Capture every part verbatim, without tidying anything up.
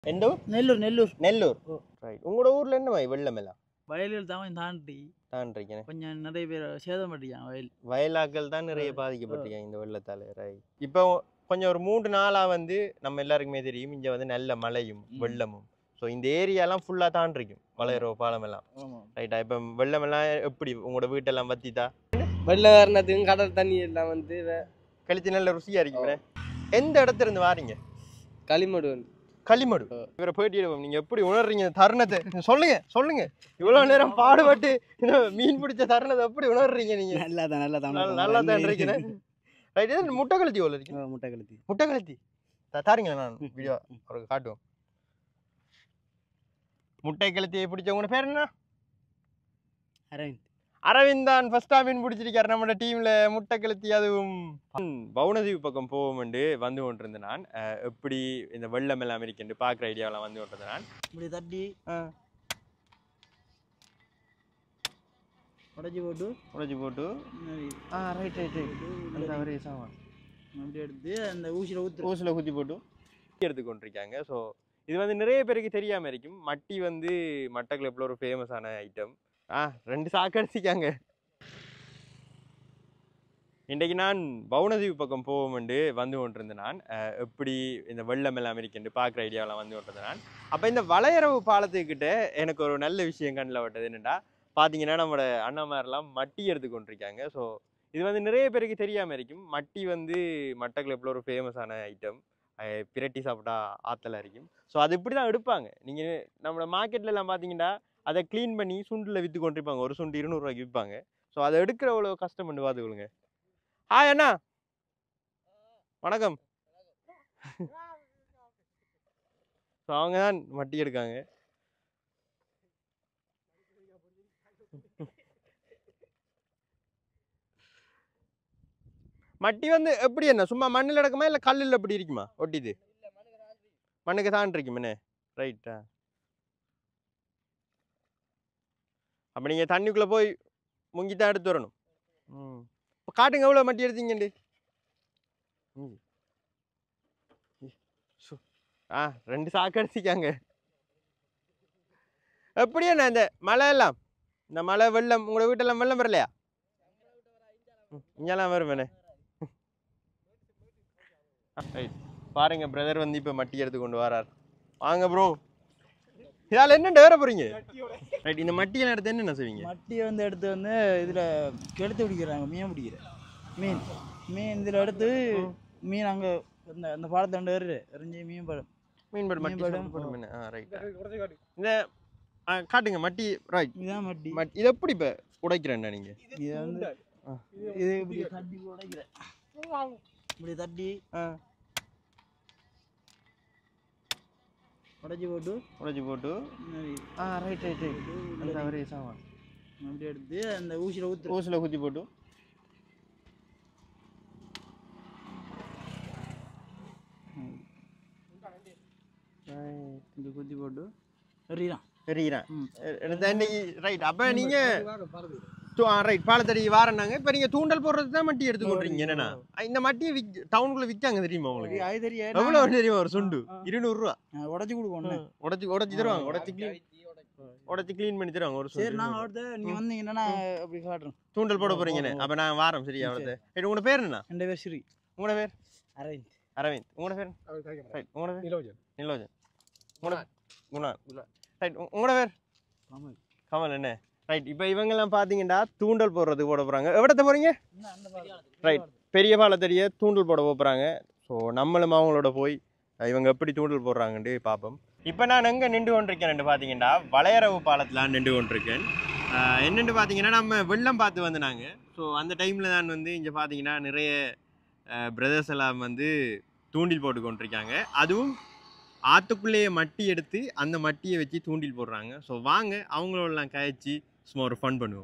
எந்த ஊர்? நெல்லூர் நெல்லூர் நெல்லூர். ரைட். உங்களோட ஊர்ல என்ன மாதிரி வெள்ளம் எல்லாம் வயலில் தான் தாண்டி தாண்டிருக்கேன். கொஞ்சம் நிறைய பேர் சேதம் பண்ணிட்டாங்க வயல். வயலாக்கள் தான் நிறைய பாதிக்கப்பட்டிருக்காங்க இந்த வெள்ளத்தால. ரைட். இப்போ கொஞ்சம் ஒரு மூன்று நாளா வந்து நம்ம எல்லாருக்குமே தெரியும் இங்க வந்து நல்ல மழையும் வெள்ளமும். ஸோ இந்த ஏரியாலாம் ஃபுல்லா தாண்டிருக்கும் வளையரோ பாலம் எல்லாம். ரைட்டா? இப்போ வெள்ளம் எல்லாம் எப்படி உங்களோட வீட்டெல்லாம் வத்திட்டா? வெள்ளம் வரனதுக்கு கடல் தண்ணி எல்லாம் வந்து கழிச்சு நல்ல ருசியா இருக்குமே. எந்த இடத்துல இருந்து வாரீங்க? களிமடு வந்து களிமடு. இவரை போயிட்டு நீங்க எப்படி உணர்றீங்க தருணத்தை சொல்லுங்க சொல்லுங்க. இவ்வளவு நேரம் பாடுபட்டு மீன் பிடிச்ச தருணத்தை எப்படி உணர்றீங்க நீங்க? நல்லா தான் நல்லா தான் நல்லா தான் இருக்கிறேன். ரைட். இது முட்டை கழுத்தி எவ்வளோ இருக்கு? முட்டை கழுத்தி முட்டை கழுத்தி தாருங்க, நான் வீடியோ அவருக்கு காட்டுவோம். முட்டை கழுத்தியை பிடிச்சவங்க பேர் என்ன? அரவிந்த். அரவிந்த் தான் ஃபர்ஸ்டா மீன் பிடிச்சிருக்காரு நம்ம டீம்ல முட்டை கழுத்தி. அதுவும் பவுனதீவு பக்கம் போவோம் என்று வந்து கொண்டிருந்தேன் நான். எப்படி இந்த வெள்ளம் எல்லாம் இருக்கு பார்க்குற ஐடியாவெல்லாம் வந்து கொண்டிருந்தேன் நான். இப்படி தட்டி உடச்சி போட்டு உடச்சி போட்டு ஆ ரைட் ரைட் ரைட் அந்த ஒரே சாமான் அப்படி எடுத்து அந்த ஊசியில் ஊற்று ஊசியில் குத்தி போட்டு எடுத்து கொண்டிருக்காங்க. ஸோ இது வந்து நிறைய பேருக்கு தெரியாமல் இருக்கும். மட்டி வந்து மட்டக்களப்பில் ஒரு ஃபேமஸான ஐட்டம். ஆ ரெண்டு சாக்கு அடிச்சிக்காங்க. இன்றைக்கு நான் பவுனதீவு பக்கம் போவோம் என்று வந்து கொண்டிருந்தேன் நான். எப்படி இந்த வெள்ளம் எல்லாம் இருக்குன்னு பார்க்குற ஐடியாவெல்லாம் வந்து கொண்டிருந்தேன் நான். அப்போ இந்த வளையரவு பாலத்துக்கிட்ட எனக்கு ஒரு நல்ல விஷயம் கண்ணில் விட்டது என்னென்னா, பார்த்தீங்கன்னா நம்மளோட அண்ணாமாரெல்லாம் மட்டி எடுத்து கொண்டிருக்காங்க. ஸோ இது வந்து நிறைய பேருக்கு தெரியாமல் இருக்கும். மட்டி வந்து மட்டக்களப்பில் ஒரு ஃபேமஸான ஐட்டம். பிரட்டி சாப்பிட்டா ஆற்றலாக இருக்கும். ஸோ அது இப்படி தான் எடுப்பாங்க. நீங்கள் நம்மளோட மார்க்கெட்ல எல்லாம் பார்த்தீங்கன்னா அதை க்ளீன் பண்ணி சுண்டில் விற்று கொண்டிருப்பாங்க. ஒரு சுண்டு இருநூறுவாய்க்கு விற்பாங்க. ஸோ அதை எடுக்கிற அவ்வளோ கஷ்டம் பண்ணி பார்த்துக்கொள்ளுங்க. ஹாய் அண்ணா, வணக்கம். ஸோ அவங்க தான் மட்டி எடுக்காங்க. மட்டி வந்து எப்படி என்ன சும்மா மண்ணில் எடுக்குமா இல்லை கல்லில் எப்படி இருக்குமா ஒட்டிது? மண்ணுக்கு தான் இருக்குமே. ரைட்டா? அப்போ நீங்கள் தண்ணிக்குள்ளே போய் முங்கி தான் எடுத்து வரணும். ம் இப்போ காட்டுங்க எவ்வளோ மட்டி எடுத்தீங்கண்டு. ஆ ரெண்டு சாக்கு அடிச்சிக்காங்க. எப்படி என்ன இந்த மழை எல்லாம் இந்த மழை வெள்ளம் உங்களோட வீட்டெல்லாம் வெள்ளம் வரலையா? இங்கெல்லாம் வருவேண்ணே. ரைட். பாருங்க பிரதர் வந்து இப்போ மட்டி எடுத்து கொண்டு வரார். வாங்க ப்ரோ. இதால் என்னென்ன வேற போறீங்க? ரைட். இந்த மட்டியெல்லாம் எடுத்து என்னென்ன செய்வீங்க? மட்டியை வந்து எடுத்து வந்து இதில் கெடுத்து பிடிக்கிறாங்க. மீன் பிடிக்கிற மீன் மீன் இதில் எடுத்து மீன் அங்கே இந்த அந்த பாலத்தாண்டு வருது எரிஞ்சு மீன் படம் மீன் படம் மட்டி போட்டு மீன். ஆ ரைட். இந்த காட்டுங்க மட்டி. ரைட். இதுதான் மட்டி. மட்டி இது எப்படி இப்போ உடைக்கிறேன்னா நீங்கள்? இதை வந்து இது இப்படி தட்டி உடைக்கிறேன். இப்படி தட்டி உடச்சி போட்டு உடச்சி போட்டு ஆ ரைட் ரைட் ரைட் அந்த ஒரே சாமான் அப்படி எடுத்து அந்த ஊசியில் ஊற்று ஊசியில் குத்தி போட்டு இந்த குத்தி போட்டு எறிகிறான் எறிகிறான். ரைட். அப்போ நீங்கள் ரைட் பாலத்தடி வாரனாங்க. இப்போ நீங்கள் தூண்டல் போடுறது தான் மட்டி எடுத்து கொண்டுறீங்க. என்னன்னா இந்த மட்டியை விக் டவுனுக்குள்ளே விற்காங்க தெரியுமா உங்களுக்கு? அது தெரியும். எவ்வளோ தெரியுமா? ஒரு சுண்டு இருநூறுவா உடச்சி கொடுக்கணும். உடச்சி உடச்சி தருவாங்க. உடச்சி க்ளீன் உடச்சி க்ளீன் பண்ணி தருவாங்க. ஒரு சரி நாங்கள் அடுத்த நீங்கள் வந்தீங்கன்னா அப்படி காட்டுறோம். தூண்டல் போட போறீங்கன்னு. அப்போ நான் வாரம் சரியா? அவ்வளோது. ரைட். உங்களோட பேர் என்ன? ரெண்டு பேர் ஸ்ரீ. உங்களோட பேர்? அரவிந்த். அரவிந்த். உங்களோட பேர்? ரைட். உங்களோட பேர்? நிலோஜன். நிலோஜன். உங்களோட குணா. ரைட். உங்களோட பேர்? கமல். கமல். என்ன? ரைட். இப்போ இவங்கெல்லாம் பார்த்தீங்கன்னா தூண்டல் போடுறதுக்கு போட போகிறாங்க. எவ்வளோத்த போகிறீங்க? ரைட். பெரிய பாலத்தடியை தூண்டல் போட போகிறாங்க. ஸோ நம்மளும் அவங்களோட போய் இவங்க எப்படி தூண்டல் போடுறாங்கன்ட்டு பார்ப்போம். இப்போ நான் எங்கே நின்று கொண்டிருக்கேன் பார்த்தீங்கன்னா வளையரவு பாலத்தில் நின்று கொண்டிருக்கேன். என்னென்னு பார்த்தீங்கன்னா நம்ம வெள்ளம் பார்த்து வந்து நாங்கள். ஸோ அந்த டைமில் நான் வந்து இங்கே பார்த்தீங்கன்னா நிறைய பிரதர்ஸ் எல்லாம் வந்து தூண்டில் போட்டு கொண்டிருக்காங்க. அதுவும் ஆற்றுக்குள்ளேயே மட்டி எடுத்து அந்த மட்டியை வச்சு தூண்டில் போடுறாங்க. ஸோ வாங்க அவங்களோடலாம் கழிச்சு சும்மா ஒரு ஃபன் பண்ணுவோம்.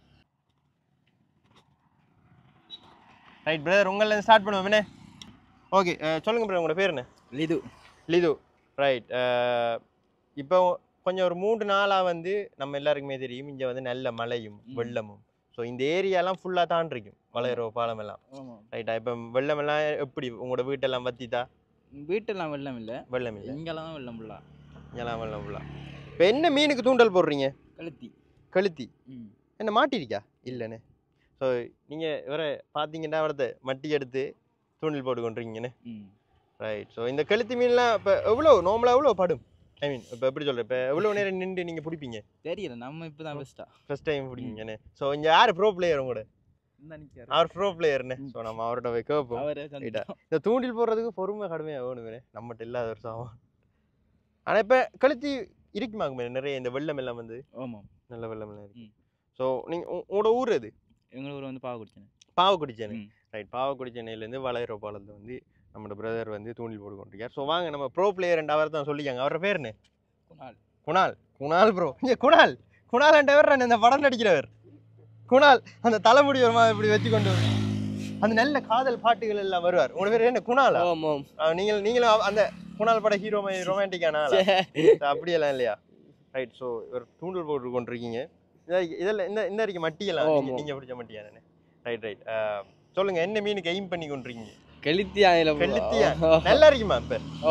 ரைட் பிரதர், உங்களை ஸ்டார்ட் பண்ணுவோம் என்ன? ஓகே சொல்லுங்கள் பிரதர், உங்களோட பேர் என்ன? லிது. லிது. ரைட். இப்போ கொஞ்சம் ஒரு மூன்று நாளாக வந்து நம்ம எல்லாருக்குமே தெரியும் இங்கே வந்து நல்ல மழையும் வெள்ளமும். ஸோ இந்த ஏரியாலாம் ஃபுல்லாக தாண்டிருக்கும் வளையரோ பாலம் எல்லாம். ரைட்டா? இப்போ வெள்ளம் எல்லாம் எப்படி உங்களோட வீட்டெல்லாம் வத்திட்டா? வீட்டெல்லாம் வெள்ளம் இல்லை, வெள்ளம் இல்லை, இங்கெல்லாம் தான் வெள்ளம் ஃபுல்லா. இங்கெல்லாம் வெள்ளம் ஃபுல்லா. இப்போ என்ன மீனுக்கு தூண்டல் போடுறீங்க? கழுத்தி. கழுத்தி. ம். என்ன மாட்டிருக்கா? இல்லைண்ணே. ஸோ நீங்கள் இவரை பார்த்தீங்கன்னா அவரத்தை மட்டி எடுத்து தூண்டில் போட்டு கொண்டுறீங்கண்ணே. ம். ரைட். ஸோ இந்த கழுத்தி மீன்லாம் இப்போ எவ்வளோ நார்மலாக எவ்வளோ படும்? ஐ மீன் இப்போ எப்படி சொல்கிறேன், இப்போ எவ்வளோ நேரம் நின்று நீங்கள் பிடிப்பீங்க? தெரியல, நம்ம இப்போ தான் ஃபஸ்ட்டா ஃபர்ஸ்ட் டைம் பிடிப்பீங்கண்ணே. ஸோ இங்கே யார் ப்ரோ பிளேயர் உங்களோட? அவர் ப்ரோ பிளேயர்ண்ணே. ஸோ நம்ம அவர்கிட்ட போய் கேட்போம். இந்த தூண்டில் போடுறதுக்கு பொறுமை கடுமையாக வேணுமே, நம்மகிட்ட இல்லாத ஒரு சாமான். ஆனால் இப்போ கழுத்தி இருக்குமாக்குமே நிறைய இந்த வெள்ளம் எல்லாம் வந்து. ஆமாம், நல்ல வெள்ளம் எல்லாம் இருக்கு. ஸோ நீங்கள் உங்களோட ஊர் அது? எங்கள் ஊர் வந்து பாவக்குடிச்சேனை. பாவக்குடிச்சேனை. ரைட். பாவக்குடிச்சேனையிலேருந்து வளையற பாலத்தில் வந்து நம்மளோட பிரதர் வந்து தூண்டில் போட்டு கொண்டிருக்கார். ஸோ வாங்க நம்ம ப்ரோ பிளேயர் ரெண்டு அவர் தான் சொல்லிக்காங்க. அவரோட பேர் என்ன? குணால். குணால். குணால் ப்ரோ. இங்கே குணால் குணால் என்ற இந்த படம் நடிக்கிறவர் குணால். அந்த தலைமுடி வருமா இப்படி வச்சு கொண்டு அந்த நல்ல காதல் பாட்டுகள் எல்லாம் வருவார். உங்களோட பேர் என்ன? குணாலா? நீங்கள் நீங்களும் அந்த குணால் பட ஹீரோ ரொமான்டிக்கானா? அப்படியெல்லாம் இல்லையா? ரைட். ஸோ ஒரு தூண்டில் போட்டு கொண்டிருக்கீங்க. இதெல்லாம் இந்த இந்த வரைக்கும் மட்டியெல்லாம் நீங்கள் பிடிச்ச மட்டியா? Right right. சொல்லுங்க, என்ன மீனுக்கு எய்ம் பண்ணி கொண்டிருக்கீங்க? கெளுத்தியா? கெளுத்தியா நல்லா இருக்குமா? இப்போ ஓ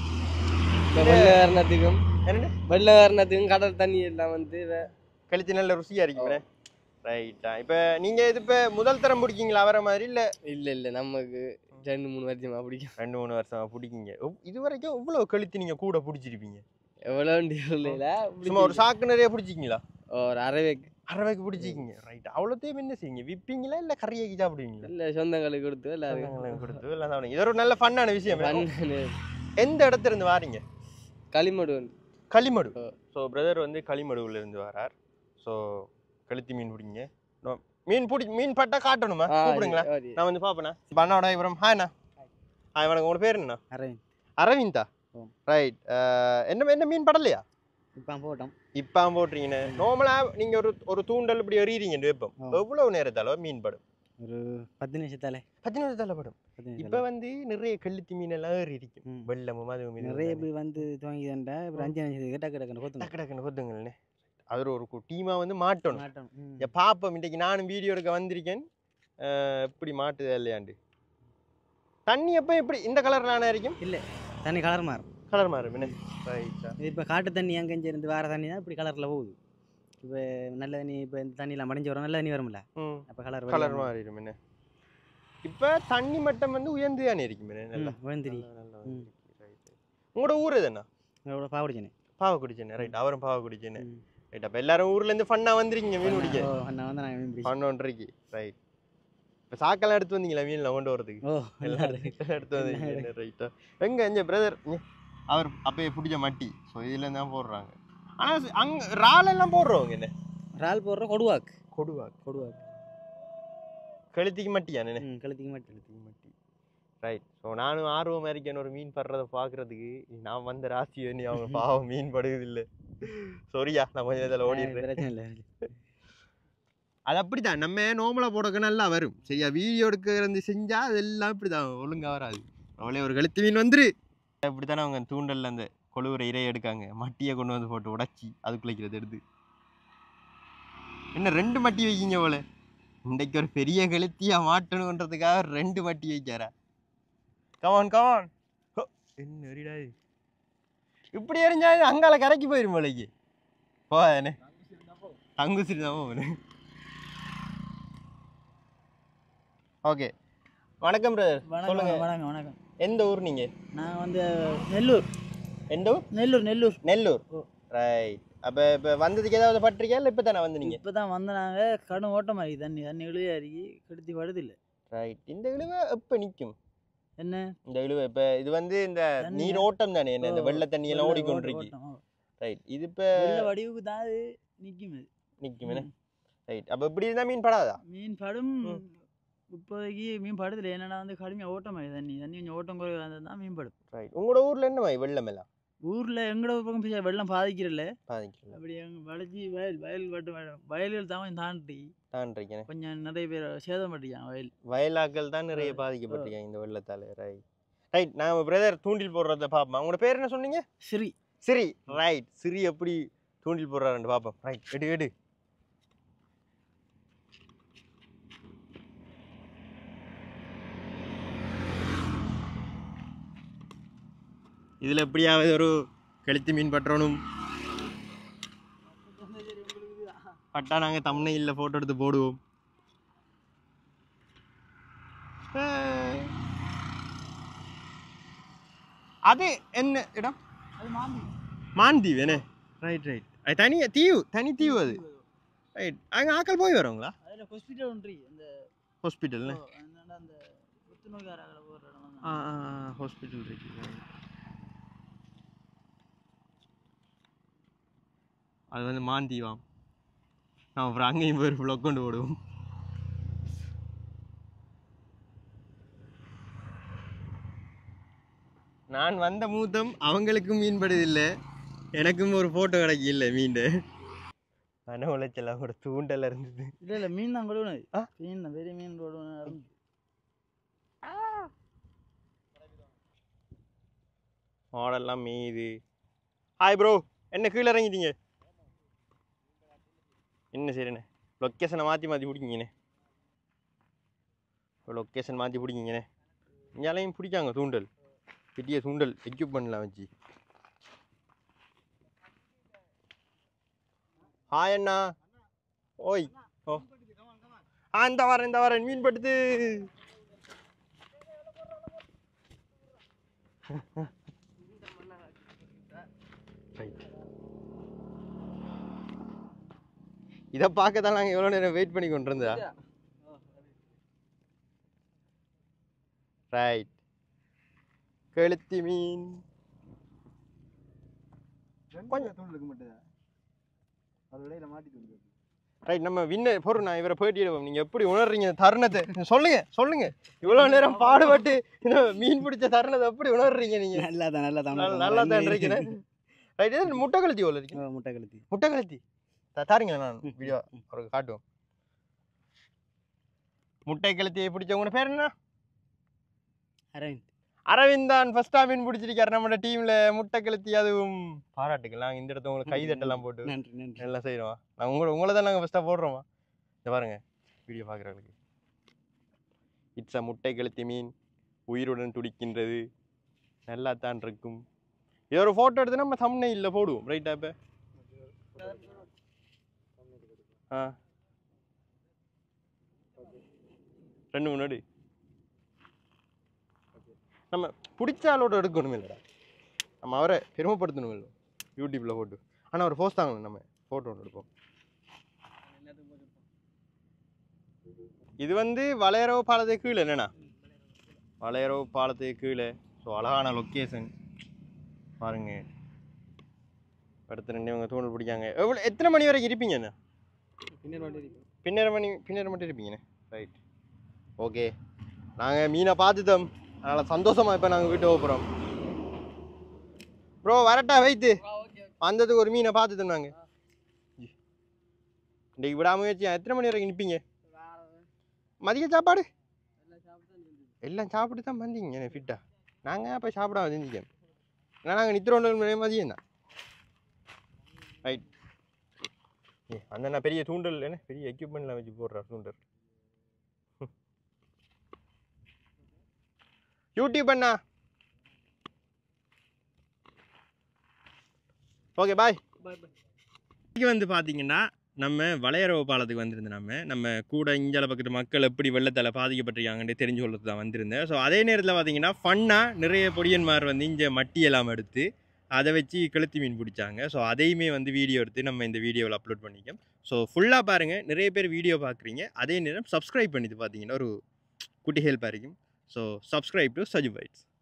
வெள்ளக்காரணத்துக்கும் என்ன வெள்ளக்காரணத்துக்கும் கடல் தண்ணி எல்லாம் வந்து கெளுத்தி நல்ல ருசியா இருக்குமே. ரைட்டா. இப்போ நீங்கள் இது இப்போ முதல் தரம் பிடிக்கிங்களா அவரை மாதிரி? இல்லை இல்லை இல்லை நமக்கு ரெண்டு மூணு வருஷமா பிடிக்கும். ரெண்டு மூணு வருஷமா பிடிக்கிங்க. இது வரைக்கும் இவ்வளோ கெளுத்தி நீங்கள் கூட பிடிச்சிருப்பீங்க? எவ்வளோ சும்மா ஒரு சாக்கு நிறைய பிடிச்சிக்கிங்களா? ஒரு அரைவேக்கு அரைவேக்கு பிடிச்சிக்கிங்க. ரைட். அவ்வளோத்தையும் என்ன செய்யுங்க, விற்பீங்களா இல்லை கறியாக்கி சாப்பிடுவீங்களா? இல்லை சொந்தங்களுக்கு கொடுத்து எல்லாரும் கொடுத்து எல்லாம் சாப்பிடுங்க. இது ஒரு நல்ல ஃபன்னான விஷயம். எந்த இடத்துல இருந்து வாரீங்க? களிமடு. களிமடு. ஸோ பிரதர் வந்து களிமடுவில் இருந்து வரார். ஸோ கழுத்தி மீன் பிடிங்க. மீன் பிடி மீன் பட்டா காட்டணுமா? கூப்பிடுங்களா, நான் வந்து பார்ப்பேண்ணா. இப்போ அண்ணாவோட இவரம். ஹாய் அண்ணா. ஹாய் வணக்கம். உங்களோட பேர் என்ன? அரவிந்த். அரவிந்தா? ரைட். என்ன என்ன மீன் படலையா? இப்போ போட்டோம். இப்போ போட்டுறீங்கண்ணே. நார்மலாக நீங்கள் ஒரு ஒரு தூண்டல் இப்படி எறிகிறீங்க வைப்போம், எவ்வளவு நேரத்தால மீன் படும்? ஒரு பத்து நிமிஷத்தால பத்து நிமிஷத்தால படும். இப்போ வந்து நிறைய கழுத்தி மீன் எல்லாம் ஏறி இருக்கும், வெள்ளமும் அது மீன் நிறைய இப்படி வந்து துவங்கிதான்டா. ஒரு அஞ்சு நிமிஷத்துக்கு டக்கு டக்குன்னு கொத்துங்க டக்கு டக்குன்னு கொத்துங்கண்ணே. அது ஒரு டீமாக வந்து மாட்டணும். பாப்போம். இன்றைக்கு நானும் வீடியோ எடுக்க வந்திருக்கேன், எப்படி மாட்டுது இல்லையாண்டு. தண்ணி எப்போ எப்படி இந்த கலர்லான இருக்கும்? இல்லை, தண்ணி கலர் மாறும். கலர் மாறும் என்ன? ரைட்டா. இப்போ காட்டு தண்ணி அங்கேஞ்சு இருந்து வேறு தண்ணி தான் இப்படி கலரில் போகுது. இப்போ நல்ல தண்ணி, இப்போ இந்த தண்ணியில் மடிஞ்சு வரும், நல்ல தண்ணி வரும்ல, அப்போ கலர் கலர் மாறிடும் என்ன. இப்போ தண்ணி மட்டம் வந்து உயர்ந்து தானே இருக்கும் நல்லா உயர்ந்துரி. உங்களோட ஊர் எதுண்ணா? உங்களோட பாவக்குடிச்சேனை. பாவக்குடிச்சேனை. ரைட். அவரும் பாவக்குடிச்சேனை. ரைட். அப்போ எல்லாரும் ஊர்லேருந்து ஃபன்னாக வந்துருக்கீங்க மீன் பிடிக்க? ஃபன்னாக வந்து நாங்கள் மீன் பிடிக்க ஃபன் ஒன்றைக்கு. ரைட். இப்போ சாக்கெல்லாம் எடுத்து வந்தீங்களா மீனில் கொண்டு வரதுக்கு? ஓ எல்லாம் எடுத்து வந்தீங்க. ரைட்டா. எங்கே எங்கள் பிரதர் அவர் அப்பயே பிடிச்ச மட்டி. ஸோ இதில் தான் போடுறாங்க. ஆனால் அங்கே இறாலெல்லாம் போடுறவங்க என்ன? இறால் போடுற கொடுவாக்கு. கொடுவாக்கு. கொடுவாக்கு. கழுத்திக்கு மட்டியா? என்ன கழுத்திக்கு மட்டி. கழுத்திக்கு மட்டி. ரைட். ஸோ நானும் ஆர்வம் இருக்கேன் ஒரு மீன் படுறதை பார்க்குறதுக்கு. நான் வந்த ராசி நீ அவங்க பாவம் மீன் படுகுதில்லை. சரியா, நான் கொஞ்சம் இதில் ஓடிடுறேன். பிரச்சனை இல்லை. அது அப்படி தான், நம்ம நார்மலாக போடக்க நல்லா வரும். சரியா, வீடியோ எடுக்க இருந்து செஞ்சால் அதெல்லாம் இப்படி தான் ஒழுங்காக வராது. அவளே ஒரு கழுத்து மீன் வந்துரு. இப்படி தானே அவங்க தூண்டலில் அந்த கொழுவுற இறையை எடுக்காங்க, மட்டியை கொண்டு வந்து போட்டு உடச்சி அதுக்குள்ளைக்கிறது எடுத்து. என்ன ரெண்டு மட்டி வைக்கிங்க போல? இன்றைக்கு ஒரு பெரிய கழுத்தியாக மாட்டணுன்றதுக்காக ரெண்டு மட்டி வைக்காரா? Come on come on. என்ன எறிடாது இப்படி எறிஞ்சாது அங்கால கரைக்கு போயிடும் போலைக்கு. போதானே தங்குசிரி தான் போகணும். ஓகே, வணக்கம் பிரதர். சொல்லுங்க. வணக்கம். வணக்கம். எந்த ஊர் நீங்கள்? நான் வந்து நெல்லூர். எந்த ஊர்? நெல்லூர். நெல்லூர். நெல்லூர். ரைட். அப்போ இப்போ வந்ததுக்கு ஏதாவது பட்டிருக்கா இல்லை இப்போ தானே வந்து நீங்கள்? இப்போ தான் வந்து நாங்கள் கடும் ஓட்டம் மாதிரி தண்ணி தண்ணி இழுவையாக இருக்கி கெடுத்தி படுது இல்லை. ரைட். இந்த இழுவை எப்போ நிற்கும்? என்ன இந்த இழுவை இப்போ இது வந்து இந்த நீர் ஓட்டம் தானே, என்ன இந்த வெள்ளை தண்ணியெல்லாம் ஓடிக்கொண்டிருக்கு. ரைட். இது இப்போ வடிவுக்கு தான் அது நிற்கும். அது நிற்கும் என்ன? ரைட். அப்போ இப்படி இருந்தால் மீன் படாதா? மீன் படும். இப்போதைக்கு மீன் படுதில்லை. என்னன்னா வந்து கடுமையாக ஓட்டம் மாதிரி தண்ணி தண்ணி கொஞ்சம் ஓட்டம் குறைவாக தான் மீன் படும். ரைட். உங்களோட ஊரில் என்ன மாதிரி வெள்ளம் எல்லாம்? ஊரில் எங்களோட பக்கம் வெள்ளம் பாதிக்கிறல. பாதிக்கிறல. அப்படி எங்கள் வளைச்சி வயல் வயல் பட்டு வயல்கள் தான் கொஞ்சம் தாண்டி தாண்டிருக்கேன். கொஞ்சம் நிறைய பேர் சேதம் பட்டிருக்காங்க. வயல் வயலாக்கள் தான் நிறைய பாதிக்கப்பட்டிருக்காங்க இந்த வெள்ளத்தால். ரைட். ரைட். நான் பிரதர் தூண்டில் போடுறத பார்ப்போம். உங்களோட பேர் என்ன சொன்னீங்க? சிரி. சிரி. ரைட். சிரி எப்படி தூண்டில் போடுறாருன்னு பார்ப்போம். ரைட். எடு எடு. இதில் எப்படியாவது ஒரு கெளுத்தி மீன் பற்றணும். பட்டா நாங்கள் தம்ப்நெயில்ல ஃபோட்டோ எடுத்து போடுவோம். அது என்ன இடம்? மாந்தீவு என்ன? Right right. அது தனி தீவு, தனி தீவு அது. ரைட். அங்கே ஆக்கள் போய் வரோங்களா? அதில் ஹாஸ்பிட்டல் ஒன்று அந்த ஹாஸ்பிட்டல்ல அந்த புத்துநோய்க்காரங்களை போகிற இடம். ஆ ஆ ஹாஸ்பிட்டல் இருக்கு. அது வந்து மாந்தீவாம். நான் அப்புறம் அங்கேயும் போய் ப்ளாக் கொண்டு போடுவோம். நான் வந்த மூத்தம் அவங்களுக்கும் மீன் படுதில்லை, எனக்கும் ஒரு ஃபோட்டோ கிடைக்க இல்லை மீன். மன உளைச்சல் அவங்களோட தூண்டல இருந்தது. இல்லை இல்லை மீன் தான் கொடுக்கணும். ஆ மீன் தான் பெரிய மீன் கொடுக்கணும். மாடெல்லாம் மீது. ஹாய் ப்ரோ, என்ன கீழே இறங்கிட்டீங்க? என்ன சரிண்ணே, லொக்கேஷனை மாற்றி மாற்றி பிடிக்கிங்கண்ணே. இப்போ லொக்கேஷன் மாற்றி பிடிக்கிங்கண்ணே. இங்கேலையும் பிடிக்காங்க தூண்டல், பெரிய தூண்டல் எக்யூப்மெண்ட்லாம் வச்சு. ஹாய் அண்ணா. ஓய் ஓ ஆ இந்த வரேன் இந்த வரேன் மீன் படுத்து. இதை பார்க்க தான் நாங்கள் எவ்வளோ நேரம் வெயிட் பண்ணி கொண்டு இருந்தா. ரைட், கெளுத்தி மீன் ரைட். நம்ம வின்னர் பொருள் நான் இவரை போயிட்டிடுவோம். நீங்கள் எப்படி உணர்றீங்க தருணத்தை சொல்லுங்க சொல்லுங்க. இவ்வளோ நேரம் பாடுபட்டு மீன் பிடிச்ச தருணத்தை எப்படி உணர்றீங்க நீங்கள்? நல்லா தான் நல்லா தான் நல்லா தான் இருக்கிறேன். ரைட். இது முட்டை கழுத்தி எவ்வளோ இருக்கு? முட்டை கழுத்தி முட்டை கழுத்தி தாருங்க, நான் வீடியோ அவருக்கு காட்டுவோம். முட்டை கழுத்தியை பிடிச்சவங்க பேர் என்ன? அரவிந்த். அரவிந்த் தான் ஃபர்ஸ்டா மீன் பிடிச்சிருக்காரு நம்ம டீம்ல. முட்டை கழுத்தி, அதுவும் பாராட்டுகள். நாங்கள் இந்த இடத்த உங்களுக்கு கைதட்டெல்லாம் போட்டு நன்றி நன்றி நல்லா செய்கிறோமா. நாங்கள் உங்களை உங்களை தான் நாங்கள் ஃபஸ்ட்டாக போடுறோமா. இந்த பாருங்க வீடியோ பார்க்குறவங்களுக்கு. இட்ஸ் அ முட்டை கழுத்தி மீன், உயிருடன் துடிக்கின்றது, நல்லா தான் இருக்கும். இது ஒரு ஃபோட்டோ எடுத்து நம்ம தம்ப்நெயில்ல போடுவோம். ரைட்டா? இப்போ ஆ ரெண்டு முன்னாடி நம்ம பிடிச்ச ஆளோட எடுக்கணுமே இல்லைடா, நம்ம அவரை பெருமைப்படுத்தணும் இல்லை யூடியூப்பில் போட்டு. ஆனால் அவர் போஸ்ட் தாங்க நம்ம ஃபோட்டோ ஒன்று எடுப்போம். இது வந்து வளையரவு பாலத்துக்கு கீழே என்னண்ணா, வளையரவு பாலத்துக்கு கீழே. ஸோ அழகான லொக்கேஷன் பாருங்க. அடுத்த ரெண்டு இவங்க தூண்டல் பிடிக்காங்க. எவ்வளோ எத்தனை மணி வரைக்கும் இருப்பீங்கண்ணா? பின்னரை மணி பின்னரை மட்டும் இருப்பீங்கண்ணே. Right, okay. நாங்கள் மீனை பார்த்துட்டோம், அதனால் சந்தோஷமாக இப்போ நாங்கள் வீட்டு போகிறோம். ப்ரோ வரட்டா வைத்து வந்ததுக்கு ஒரு மீனை பார்த்துட்டோம் நாங்கள். இன்றைக்கு விடாமுயற்சி. எத்தனை மணி வரைக்கும் நிற்பீங்க? மதிய சாப்பாடு எல்லாம் சாப்பிட்டு தான் வந்தீங்க என்ன ஃபிட்டா. நாங்கள் அப்போ சாப்பிட வந்துருக்கோம். ஏன்னா நாங்கள் நித்திரோண்டு மதியம் தான். ரைட். ஏ அந்த நான் பெரிய தூண்டல் என்ன பெரிய எக்யூப்மெண்ட்லாம் வச்சு போடுறா தூண்டல். யூடியூப் அண்ணா. Okay bye. இங்கே வந்து பார்த்தீங்கன்னா நம்ம வளையரவு பாலத்துக்கு வந்திருந்தோம். நம்ம நம்ம கூட இஞ்சால பக்கத்து மக்கள் எப்படி வெள்ளத்தால் பாதிக்கப்பட்டிருக்காங்கன்னு தெரிஞ்சு கொள்றது தான் வந்திருந்தேன். ஸோ அதே நேரத்தில் பார்த்தீங்கன்னா ஃபன்னாக நிறைய பொடியன்மார் வந்து இங்கே மட்டி எல்லாம் எடுத்து அதை வச்சு கெளுத்தி மீன் பிடிச்சாங்க. ஸோ அதையுமே வந்து வீடியோ எடுத்து நம்ம இந்த வீடியோவில் அப்லோட் பண்ணிக்கோம். ஸோ ஃபுல்லாக பாருங்கள், நிறைய பேர் வீடியோ பார்க்குறீங்க. அதே நேரம் சப்ஸ்கிரைப் பண்ணிட்டு பார்த்தீங்கன்னா ஒரு குட்டி ஹெல்ப்பாக இருக்கும். So subscribe to Saju bytes.